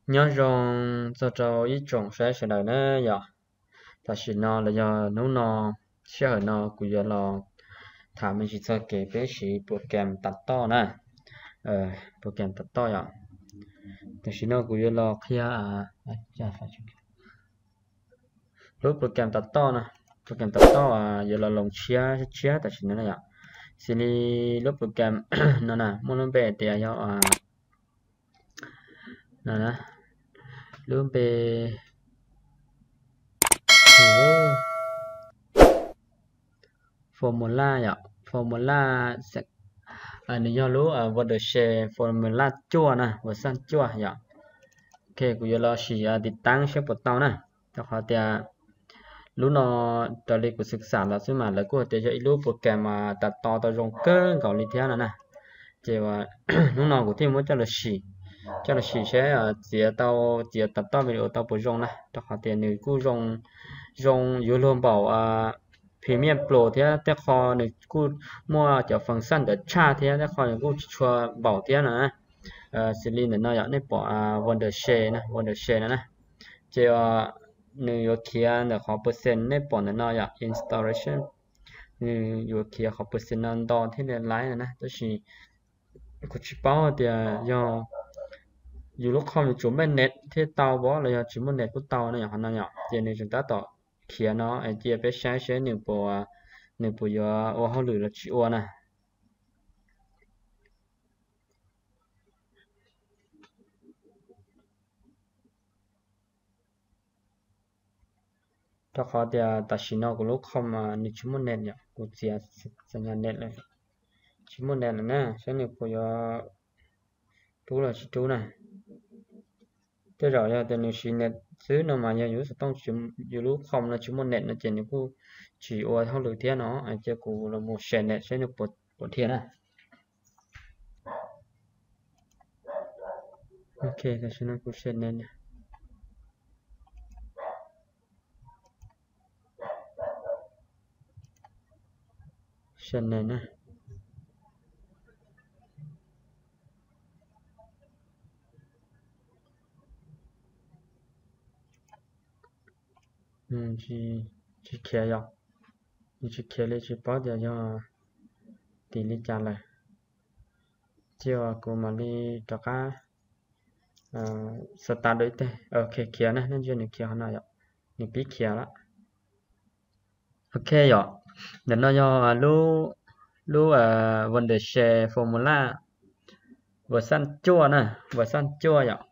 nhớ rằng cho ít trồng sẽ đời nữa giờ ta chỉ nó là giờ nấu nó sẽ nó cũng giờ là thả mình chỉ cho cái bé chỉ program tắt to nè program tắt to giờ ta chỉ nó cũng giờ là khi chả phải lúc program tắt to nè program tắt to giờ là lòng chia chia ta chỉ nó là xin đi lúc program nó nè muốn nó về thì giờ nè luôn về formula ya formula sẽ nếu như lúc vật được share formula chua nè vật san chua ya ok cũng như là chỉ đi tăng sẽ bắt đầu nè cho họ thì lúc nó trở lại củaศึกษา là xứ mà là của thì cho lúc program mà đặt to tới rong cơ gọi lý thế nè chỉ là lúc nào cũng thêm muốn cho là sẽ chỉ tập to video tao bổ rong nè cho họ thì nếu cứ rong yếu luôn bảo Premium Pro thì các kho này cứ mua cho phần sân để tra thì các kho này cứ cho bảo thế nè xử lý nó nhỏ này bỏ Wondershare nè chỉ nếu kia là họ percent này bỏ nó nhỏ installation nếu kia họ percent nó đo thế này lái nè đó là cứ chỉ bảo thì do dù lúc không chúng bên net thế tàu bỏ là chỉ muốn net của tàu này nhỏ nhỏ thì nếu chúng taต่อkia nó anh chị biết sẽ nửa bộ giờ ô họ lử là chịu ô nè cho họ thì ta chỉ nó của lúc không mà nếu chúng muốn nền nhỉ của chị sẽ nhà nền này chúng muốn nền nè sẽ nửa bộ giờ chú là chú này thế rồi giờ thì nếu chỉ nền xứ nào mà nhiều sẽต้องchúng lúc không là chúng muốn nền là chỉ những cô chỉ ô họ lử thế nó anh chị cũng là một sền nền sẽ nửa bộ thiên này ok ta chỉ nó cũng sền nền sền nền nè chỉ kia rồi chỉ kia lấy chỉ bảo giờ cho tỷ lệ trả lại chiều của mà đi cho cá start đối thế ok kia này nên chưa được kia nào vậy được biết kia đó ok rồi để nó cho lu vấn đề share formula version chua nè version chua vậy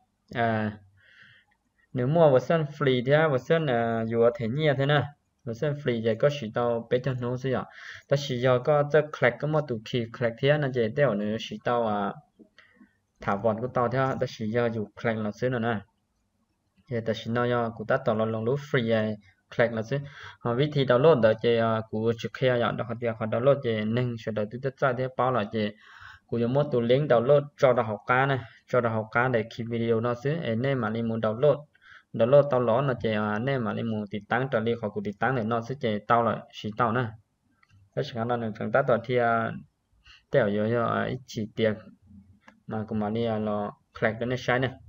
nếu mua version free thì version vừa thể nhẹ thế nè version free thì có chỉ tao bé cho nó thôi ạ ta chỉ cho cóจะ click ก็มาตุคี click ที่นั่นจะเดี๋ยวเนี่ยchỉ taoถาวรก็ตาวที่ta chỉ choอยู่ click là xứ nữa nè thì ta chỉ nói cho cụ ta tao lòng lúc free click là xứวิธี download đó thì cụ chụp kia vậy đó thì họ download thì nên sẽ đợi tôi ra thì bảo là thì cụจะmua tụ link download cho đào học cá này cho đào học cá để khi video nó xứ nên mà đi muốn download tao ló là chỉ nên mà đi muốnติดตั้ง trở đi khỏi cụ ติดตั้ง để nó sẽ chỉ tao lại chỉ tao nè cái chẳng hạn là chúng ta toàn thì tiểu yếu cho chỉ tiền mà cũng mà đi là click đến sai nè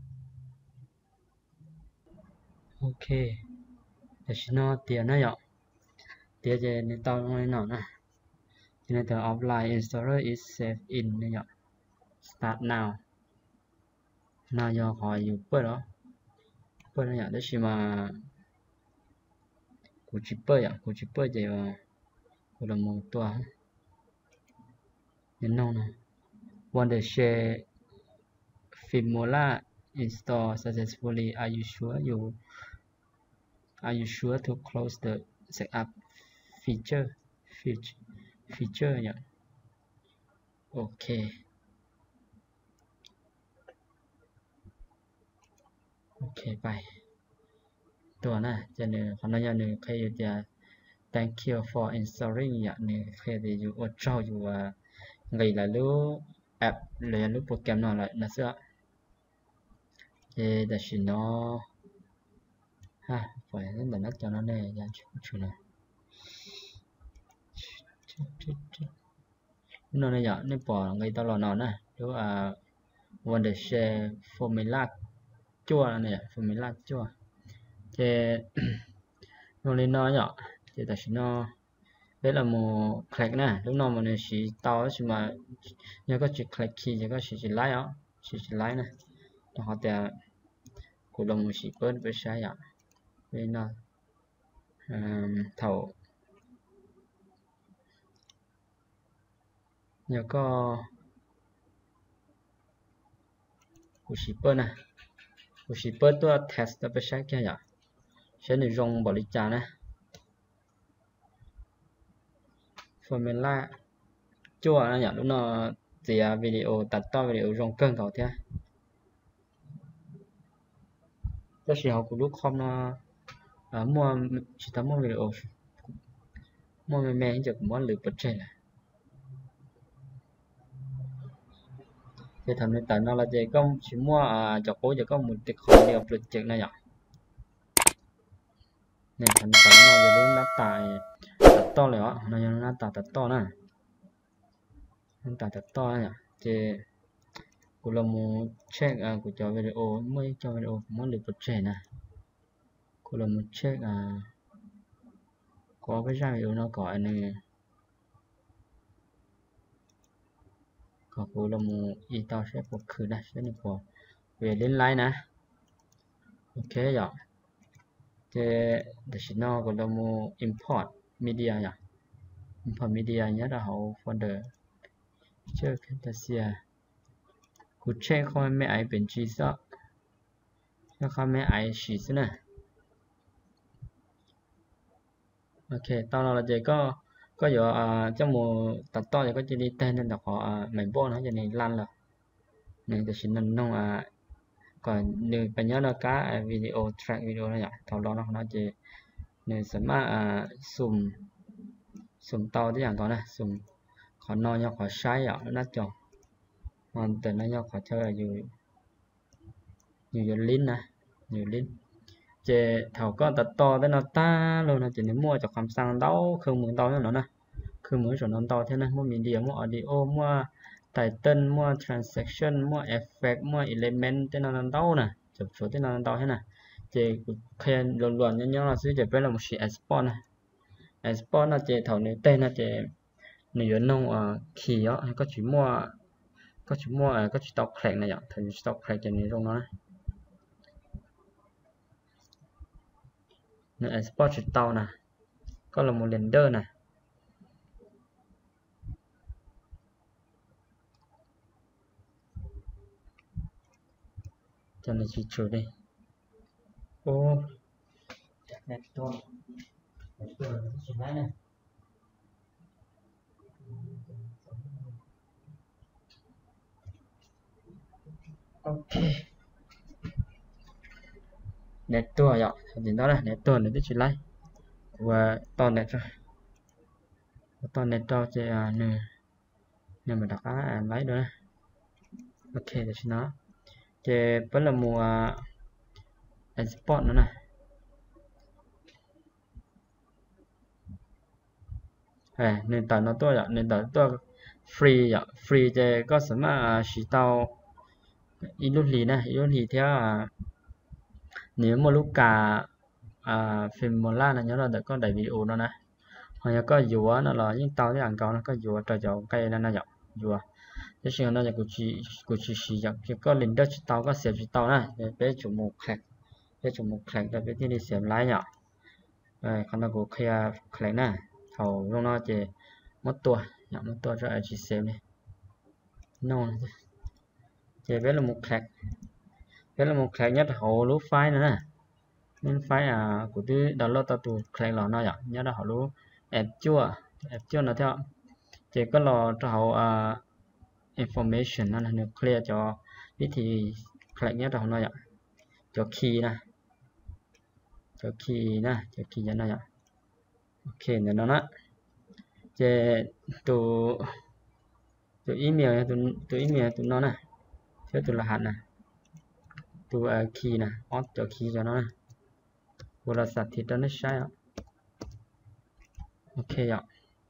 ok để nó tiền nó nhở tiền gì nên tao nói nào nè cho nên từ offline installer is saved in này nhở start now nào giờ hỏiอยู่เปิดเหรอเปิดเนี่ยได้ใช่มากูจิเปิดอ่ะกูจิเปิดจะกูละมองตัวเห็นน้องนะ Wondershare Formula install successfully are you sure to close the setup feature yeah okay ok bye ตัวน่ะจะเนี่ยคำนั้นอย่างหนึ่งใครจะ thank you for installing อย่างหนึ่งใครจะอยู่อดเจ้าอยู่ไงล่ะลูกแอปเรียนรู้โปรแกรมหน่อยละนะเสื้อแต่ฉันเนาะฮะปล่อยให้แต่นักจอนั่นเลยยังชุนนะnó này giờ nên bỏ ngay tao lò nó nè nếu Wondershare Formula chua này formula chua chế nó lên nó nhỏ chế ta chỉ nó đấy là một click nè lúc nào mà nó chỉ tao chỉ mà nhớ có chỉ click khi chỉ có chỉ like á chỉ like này họ thì của đồng một chỉ bớt với sai ạ bên nó thầu nhớ có của shipper này của shipper tôi test với sai kia nhỉ sẽ được dùng bảo lý trả này formula chua nó nhỉ lúc nào thì video tắt to video dùng cân cầu thế cái gì học của lúc không nó mua chỉ tao mua video mua mẹ chỉ muốn lựa bật trên này thì thằng này tại nó là gì công chỉ mua cho cố chỉ có một cái khó điều bật trên này nhỉ nên thằng tại nó giờ luôn nó tại to rồi đó nó giờ nó tại to nè nó tại to nhỉ thì của là một check của cho video mới cho video muốn lựa bật trên này của là một check có cái ra video nó gọi này có của là một ý tao sẽ có khử đây sẽ được có về đến like nè ok rồi thì để xin nó của là một import media nhỉ import media nhớ là hậu folder chơi Fantasia của check không mấy ai bên chỉ sợ cho không mấy ai chỉ thế này ok tao là gì có giờ trong một tập to thì có chỉ đi tên nên đọc họ mảnh bộ nó cho nên lan rồi nên tôi xin nông còn nếu bạn nhớ là cả video track video này nhỉ thầu đó nó chỉ nên sẽ mà sum tao thế dạng đó này sum khó nói nhau khó sai ạ nó chọn hoàn toàn nó nhau khó chơi là nhiều link nè nhiều link chế thầu có tập to tới nó ta luôn là chỉ nếu mua cho cắm sang đâu không muốn to nữa nè không muốn rồi nó to thế này mua media mua audio mua title mua transaction mua effect mua element thế nó đâu nè chụp số thế nó to thế này chế khen luận nhau là sẽ chế là một sự export này export là chế thầu nếu tên là chế nếu nông khi đó có chỉ mua có chỉ stock click này ạ thành stock click cho nên trong nó này export chỉ tàu nè có là một render nè cho nên chỉ trừ đi ô đẹp to chỉ nói này ok đẹp to ạ thì đó là đẹp to để chỉ lấy và to đẹp rồi to đẹp to chỉ nè nhưng mà đặt lấy nữa ok để cho nó chỉ vẫn là mùa export nữa này nền tảng nó tôi ạ nền tảng tôi free ạ free thì có sẵn mà chỉ tao illusion này illusion theo nếu mà lúc cả phim Mola là nhớ là được có đại video đó nè hoặc là có dùa nó là những tao cái hàng cầu nó có dùa trời dầu cây nó dọc dùa cái chuyện nó là của chị dọc chỉ có linh đất tao có xếp tao này để bé chủ một khạc bé chủ một khạc để bé đi xếp lái nhỏ rồi còn nó của kia khạc nè thầu lúc nó chỉ mất tua rồi chỉ xếp này non chỉ bé là một khạc nhất hậu lúc file nữa nè nên file của tôi download tao từ khạc lò nó nhớ là hậu lúc app chua nó theo chỉ có lò cho hậu information nó là được clear cho biết thì khạc nhất là nó cho key nè cho key cho nó ok nữa nó chỉ từ email từ email từ nó nè chứ từ là hạt nè từ key nè cho key cho nó nè vừa là sạch thì nó sai ok ạ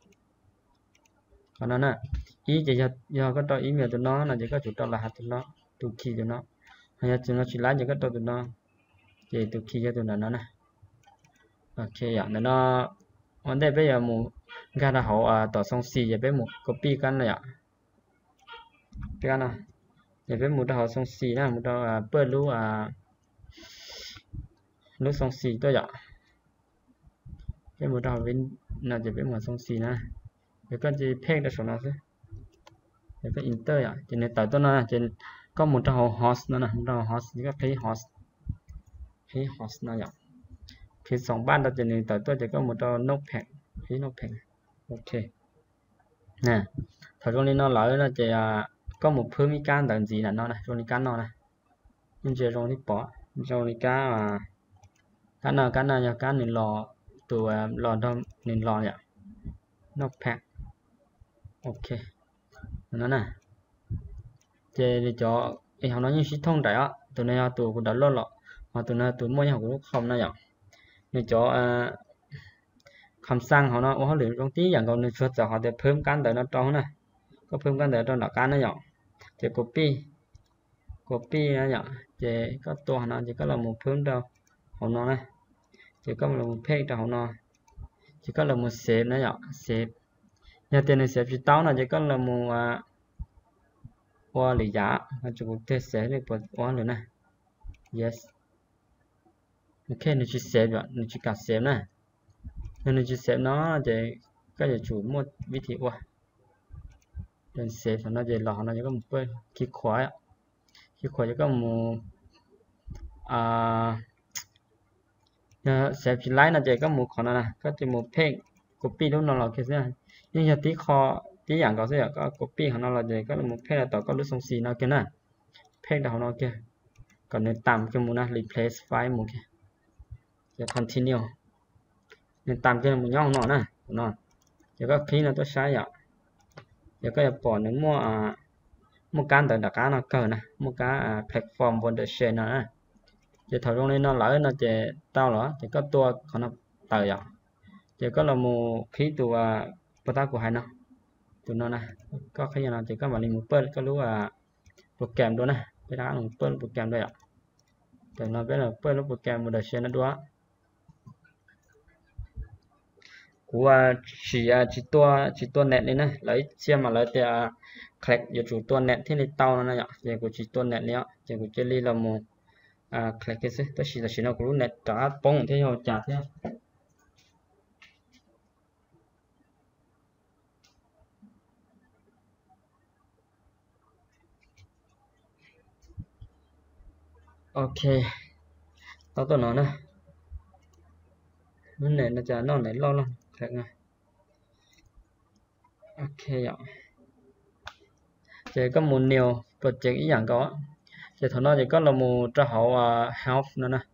còn nó nè ý chỉ do có cho email từ nó là chỉ có chủ trò là hạt từ nó từ key cho nó hay chúng nó chỉ lái những cái tụi nó chỉ từ khi cho tụi nó nè. Ok ạ, nó vấn đề bây giờ một cái là họ tỏ xong xì về một copy căn này ạ. Cái nào để với một đầu xong xì nè, một đầu bơ lú lú xong xì tôi ạ. Cái một đầu bên là để với một xong xì nè. Cái con gì peg đã số nào chứ? Cái inter ạ, cho nên tới tôi nó trên có một đầu host nữa nè, một đầu host cái thấy host này ạ. Khi xong ban đó cho nên tới tôi chỉ có một đầu notepad, thấy notepad. Ok. Nè, thật ra nó nói là chỉ có một phương mỹ can là gì là nó này, rồi can nó này. Nhưng chỉ rồi đi bỏ, rồi cá cá nào nhà cá nên lò từ lò đâu nên lò nhỉ. Notepad. Ok. Nó nè. Thì cho em học nó như sĩ thông đấy á, tụi này tụi cũng đã lo lọ, mà tụi này tụi mỗi học cũng không này ạ. Nên choคำสั่งเขาเนาะว่าเขาเหลือตรงที่อย่างก่อนนึงช่วยจะเขาจะเพิ่มการเดินตรงนะก็เพิ่มการเดินตรงหลักการนะอย่างจะ copy นะอย่างจะก็ตัวเขาเนาะจะก็เราหมู่เพิ่มเดียวเขาเนาะนะจะก็เราหมู่เพกเดียวเขาเนาะจะก็เราหมู่เซฟนะอย่างเซฟอย่างเต็มในเซฟจุดเต้านะจะก็เราหมู่ว่าหรือยาเราจะกูเทสเซฟเลยปวดว่าหรือนะ yes โอเคนี่จะเซฟแบบนี่จะกัดเซฟนะnên chia sẻ nó để cái gì chủ một vị trí qua nên save nó để lọ nó có một cái khi khóa cho có một save chỉ lấy nó để có một khoản này có chỉ một page copy lúc nó là cái gì nhưng giờ tí kho tí dạng có sẽ có copy của nó là để có một page là tạo có lúc xong xì nó kia nè page đó nó kia còn nên tạm cái một này replace file một kia để continue nên tạm cho một nhau nó nè nó giờ có khi là tôi sai ạ giờ có bỏ những mua can từ đặc cá nó cờ nè mua cá platform Wondershare nè giờ thầu trong này nó lỡ nó chỉ tao đó chỉ có tua còn nó tờ ạ giờ có là một khí từ beta của hai nó tụi nó nè có khi nào chỉ có mà linh một bên có lúc program đó nè cái đó là một bên program đây ạ thì nó biết là bên lúc program Wondershare nó đó của chỉ tua net này nè lấy xem mà lấy thì click vào chủ tua net thì lấy tao nó nhá thì của chỉ tua net này thì của chơi li là một click cái gì tôi chỉ nó của net trả bông thế rồi trả thế ok tao tôi nói nè vấn đề nó trả nó này lo lắm click này ok ạ thì có một nhiều project ý dạng có thì thằng nó chỉ có là một cho họ help nữa nè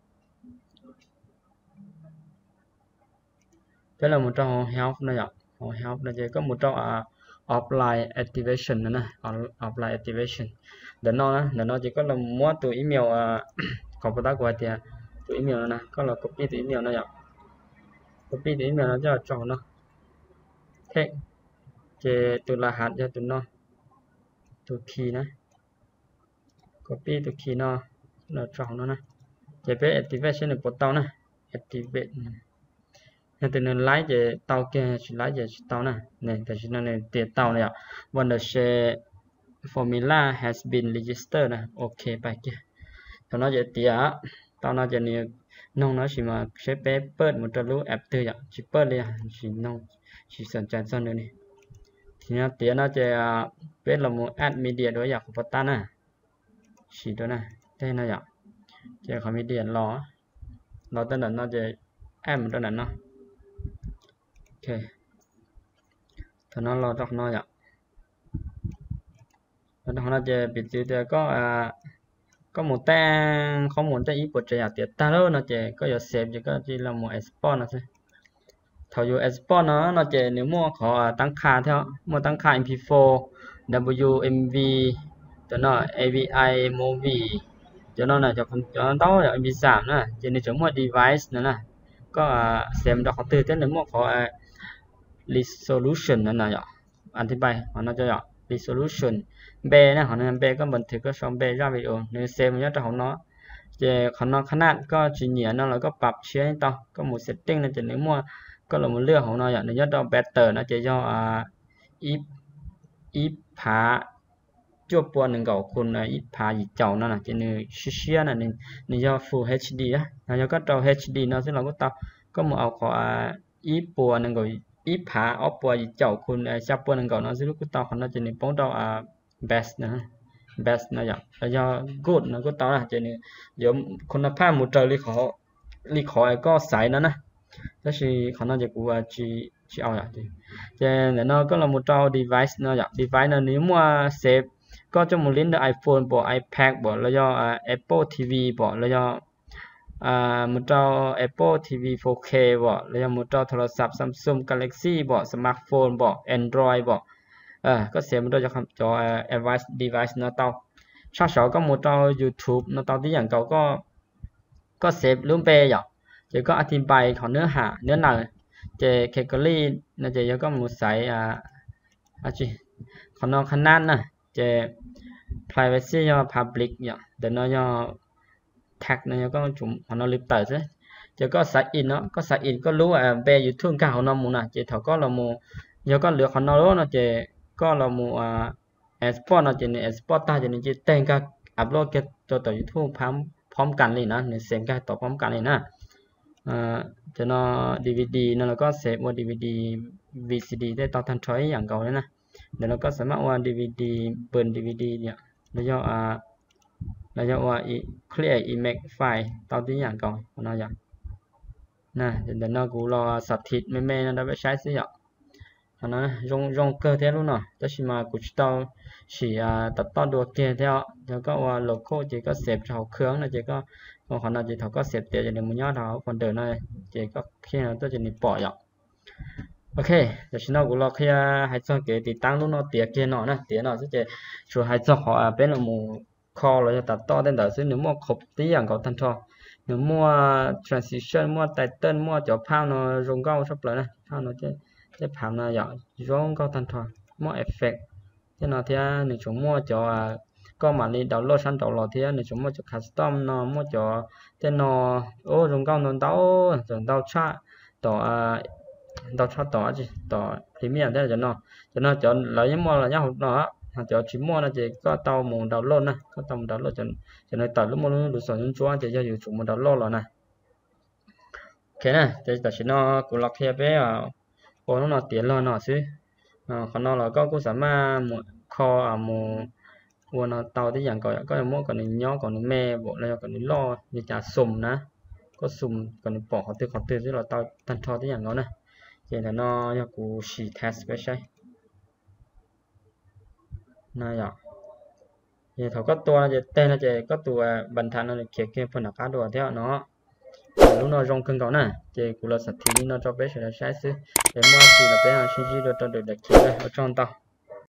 cái là một cho họ help nữa ạ họ help là chỉ có một cho offline activation nữa nè offline activation để nó chỉ có là mua từ email computer của thì từ email nè có là copy từ email này ạ copy từ email nó cho nó thế thì từ là hạt cho tụi nó từ key nè copy từ key nó là chọn nó nè để về activation được một tàu nè activate nên từ nên lái về tàu kia chỉ lái về tàu nè này tại vì nó này tiền tàu này ạ Wondershare formula has been registered nè ok bài kia cho nó về tiền tàu nó về này nông nó chỉ mà sẽ bé bớt một trò lúc app từ ạ chỉ bớt đi chỉ nông chỉ sẵn sàng xong nữa này thì nó tiền nó sẽ biết là một add media đối dạng của ta nè chỉ đó nè đây nó dạng chỉ có media lo tên là nó sẽ em đó là nó ok thì nó lo cho nó dạng nó sẽ bị chữ thì có một tên không muốn tên ý của trẻ tiệt ta đâu nó sẽ có giờ save chỉ có chỉ là một export nó thôi thầu dụ export nó chỉ nếu mua khó tăng khả theo mua tăng khả mp4 wmv cho nó avi movie cho nó là cho nó đó là mp3 nữa cho nên chúng mua device nữa nè có xem đọc từ tên nếu mua khó resolution nữa nè anh thì bài nó cho resolution B นะของนั้น B ก็บันทึกก็ช่อง B ยอดวิดีโอในเซฟมันจะของnó vềของnóขนาดก็chỉ nhớ nó là có pรับเชื้อต่อก็หมด setting นะจะนึกมั่วก็เรามาเลือกของnóอย่างในยอดเรา better นะจะย่ออีผาชั่วปวนหนึ่งเก่าคุณอีผาอีเจ้านั่นน่ะจะนึกเชื้อน่ะนี่ย่อ full HD นะแล้วก็เรา HD เนาะซึ่งเราก็ต่อก็มาเอาของอีปัวหนึ่งเก่าอีผาเอาปัวอีเจ้าคุณชับปัวหนึ่งเก่าเนาะซึ่งก็ต่อของเราจะนึกป้องเราbest นะbest นะอย่างแล้วก็ good นะก็ต่อนะจะนึกเดี๋ยวคุณภาพหมดเลยรีขอก็ใส่นั่นนะก็คือของเราจะกูchỉเอาอย่างที่จะnóก็là một trò device nó dạng device nó nếu mà save có cho một link được iPhone bỏ iPad bỏ là do Apple TV bỏ là do một trò Apple TV 4K bỏ là do một trò โทรศัพท์ Samsung Galaxy bỏ smartphone bỏ Android bỏ có save một trò cho advanced device nó tao sau đó có một trò YouTube nó tao tíอย่างเก่าก็ save รูปไปอย่างจะก็อธิบายของเนื้อหาเนื้อหนังจะแคตตาล็อกนะจะยังก็หมดสายของน้องขนาดนะจะ privacy ย่อ public อย่างเดี๋ยวน้องย่อ tag นะยังก็จุ่มของน้องลิปเตอร์ใช่จะก็ sign in เนาะก็ sign in ก็รู้เบย์อยู่ทุ่งก้าของน้องมูนะจะเขาก็เรามูยังก็เหลือของน้องรู้นะจะก็เรามูexport นะจะใน export ตาจะในจะแต่งก็ upload ก็ตัวต่อ YouTube พร้อมกันเลยนะในเสียงก็ต่อพร้อมกันเลยนะจะนอ DVD นั่นแล้วก็เซฟว่า DVD VCD ได้ต่อทันทอยอย่างเก่าเลยนะเดี๋ยวเราก็สามารถว่า DVD เปิด DVD เนี่ยแล้วว่าclear image file ต่อที่อย่างเก่าของเราอย่างนะเดี๋ยวเรากูรอสับทิศไม่ๆนะเราไปใช้สิอ่ะของเรา用cơ thế luôn rồi tất nhiên màกูจะchỉตัดต่อดูเกมแล้วก็ว่า local จะก็เซฟเฉาเครื่องนะจะก็ของเราจะเขาก็เสียบเตียจะในมือยอดเขาคนเดินเลยจะก็แค่นั้นตัวจะในปล่อยอ่ะโอเคเดี๋ยวฉันเอากูรอแค่ให้เจ้าเก๋ติดตั้งลูกน้องเตียเกียร์หน่อยนะเตียหน่อยซึ่งจะช่วยให้เจ้าเขาเป็นหมู่คอเราจะตัดต่อได้แต่ซึ่งหนึ่งมั่วครบที่อย่างเขาทันทอหนึ่งมั่ว transition มั่ว title มั่วจอภาพเนาะรงเก้าชอบเลยนะภาพเนาะจะผ่านเนาะอย่างรงเก้าทันทอมั่ว effect ที่เนาะที่หนึ่งชั่วโมงจอก็มาลีดาวน์โหลดชั้นดาวน์โหลดที่ในชั่วโมงจะคัสตอมเนาะมั่วจอที่เนาะโอ้รงเก้านนดาวจนดาวชาต่อดาวชาต่อจีต่อพรีเมียมได้จะเนาะจนเรายังมั่วเรายังหกเนาะจอชิมมั่วนะจีก็เตาหมุนดาวน์โหลดนะก็เตาดาวน์โหลดจนในต่อลูกมั่วลูกสอนจนจ้วงจะอยู่ชั่วโมงดาวน์โหลดแล้วนะโอเคนะจะแต่ชิโน่กูล็อกเทียบไปโอ้น้องเตียนรอหน่อยสิเขานอนเราก็กูสามารถหมุนคอหมุนวันเตาที่อย่างก่อนก็จะมั่วก่อนในย่อก่อนในแม่บอกแล้วก่อนในล่อในจ่าสุ่มนะก็สุ่มก่อนในปอกเขาตื่นที่เราเตาตันทอที่อย่างนั้นนะเดี๋ยวน้อยากกูฉีดเทสไปใช่น่าอยากเดี๋ยวเขาก็ตัวจะเต้นจะก็ตัวบรรทัดนั่นเขียนเกี่ยวกับหนักการตัวเท่าเนาะlúc nó rong cưng cậu nè thì cụ là sạch thì nó cho bé sẽ là sai chứ để mua thì là bé hàng chi cho được đặt kia ở trong tàu